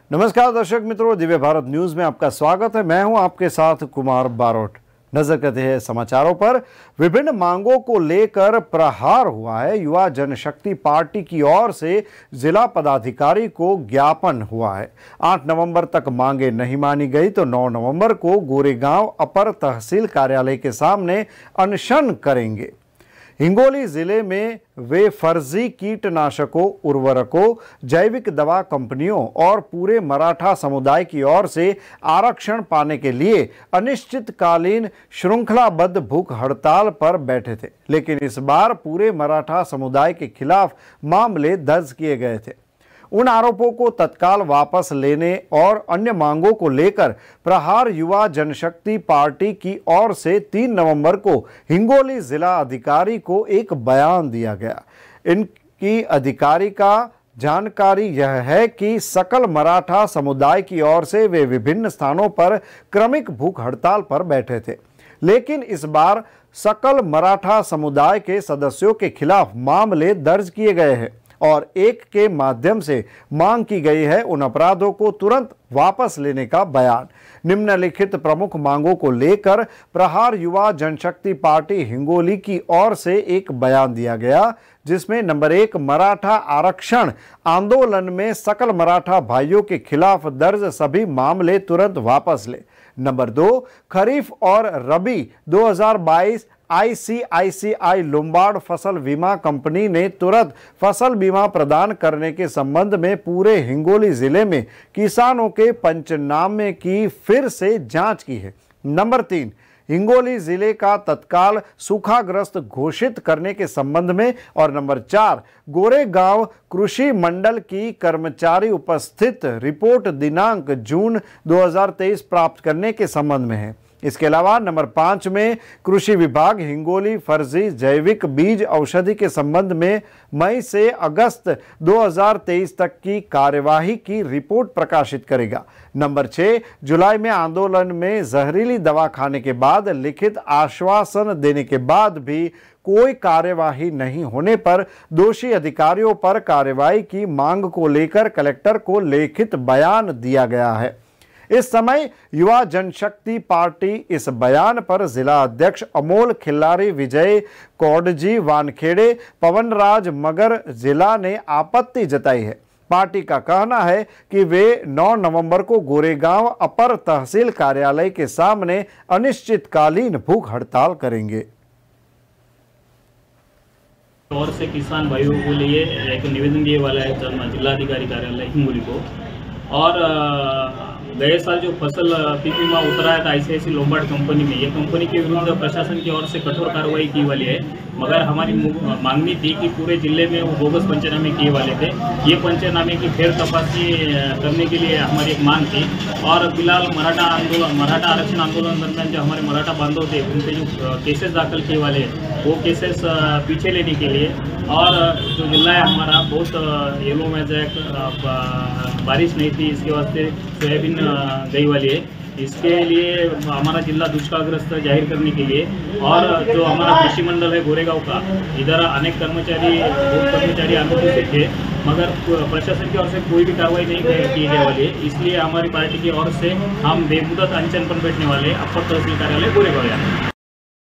नमस्कार दर्शक मित्रों, दिव्य भारत न्यूज में आपका स्वागत है। मैं हूं आपके साथ कुमार बारोट। नजर करते हैं समाचारों पर। विभिन्न मांगों को लेकर प्रहार हुआ है। युवा जनशक्ति पार्टी की ओर से जिला पदाधिकारी को ज्ञापन हुआ है। 8 नवंबर तक मांगे नहीं मानी गई तो 9 नवंबर को गोरेगांव अपर तहसील कार्यालय के सामने अनशन करेंगे। हिंगोली जिले में वे फर्जी कीटनाशकों, उर्वरकों, जैविक दवा कंपनियों और पूरे मराठा समुदाय की ओर से आरक्षण पाने के लिए अनिश्चितकालीन श्रृंखलाबद्ध भूख हड़ताल पर बैठे थे, लेकिन इस बार पूरे मराठा समुदाय के खिलाफ मामले दर्ज किए गए थे। उन आरोपों को तत्काल वापस लेने और अन्य मांगों को लेकर प्रहार युवा जनशक्ति पार्टी की ओर से 3 नवंबर को हिंगोली जिला अधिकारी को एक बयान दिया गया। इनकी अधिकारी का जानकारी यह है कि सकल मराठा समुदाय की ओर से वे विभिन्न स्थानों पर क्रमिक भूख हड़ताल पर बैठे थे, लेकिन इस बार सकल मराठा समुदाय के सदस्यों के खिलाफ मामले दर्ज किए गए हैं और एक के माध्यम से मांग की गई है उन अपराधों को तुरंत वापस लेने का बयान। निम्नलिखित प्रमुख मांगों को लेकर प्रहार युवा जनशक्ति पार्टी हिंगोली की ओर से एक बयान दिया गया, जिसमें नंबर 1, मराठा आरक्षण आंदोलन में सकल मराठा भाइयों के खिलाफ दर्ज सभी मामले तुरंत वापस ले। नंबर 2, खरीफ और रबी 2022 आईसीआईसीआई लोम्बार्ड फसल बीमा कंपनी ने तुरंत फसल बीमा प्रदान करने के संबंध में पूरे हिंगोली जिले में किसानों के पंचनामे की फिर से जांच की है। नंबर 3, हिंगोली जिले का तत्काल सूखाग्रस्त घोषित करने के संबंध में। और नंबर 4, गोरेगांव कृषि मंडल की कर्मचारी उपस्थित रिपोर्ट दिनांक जून 2023 प्राप्त करने के संबंध में है। इसके अलावा नंबर 5 में कृषि विभाग हिंगोली फर्जी जैविक बीज औषधि के संबंध में मई से अगस्त 2023 तक की कार्यवाही की रिपोर्ट प्रकाशित करेगा। नंबर 6, जुलाई में आंदोलन में जहरीली दवा खाने के बाद लिखित आश्वासन देने के बाद भी कोई कार्यवाही नहीं होने पर दोषी अधिकारियों पर कार्रवाई की मांग को लेकर कलेक्टर को लिखित बयान दिया गया है। इस समय युवा जनशक्ति पार्टी इस बयान पर जिला अध्यक्ष अमोल खिल्लारी, विजय कोडजी वानखेड़े, पवनराज मगर जिला ने आपत्ति जताई है। पार्टी का कहना है कि वे 9 नवंबर को गोरेगांव अपर तहसील कार्यालय के सामने अनिश्चितकालीन भूख हड़ताल करेंगे। और से किसान भाइयों के लिए एक निवेदन दिए वाला है जिलाधिकारी कार्यालय हिंगोली को। और गए साल जो फसल पीपीमा उतराया था आईसीआईसी लोम्बार्ड कंपनी में, ये कंपनी के विरुद्ध प्रशासन की ओर से कठोर कार्रवाई की वाली है, मगर हमारी मांगनी थी कि पूरे जिले में वो बोगस पंचनामे किए वाले थे। ये पंचनामे की फेर तपासी करने के लिए हमारी एक मांग थी। और फिलहाल मराठा आरक्षण आंदोलन दरमियान जो हमारे मराठा बांधव थे, उनके जो केसेस दाखिल किए वाले वो केसेस पीछे लेने के लिए। और जो जिला है हमारा बहुत येलो मैजैक बारिश नहीं थी, इसके वास्ते सोयाबीन गई वाली है, इसके लिए हमारा जिला दुष्कालग्रस्त जाहिर करने के लिए। और जो हमारा कृषि मंडल है गोरेगांव का, इधर अनेक कर्मचारी अनुपस्थित थे, मगर प्रशासन की ओर से कोई भी कार्रवाई नहीं की जाने वाली है। इसलिए हमारी पार्टी की ओर से हम बेमुदत अनशन पर बैठने वाले अपर तहसील कार्यालय गोरेगांव।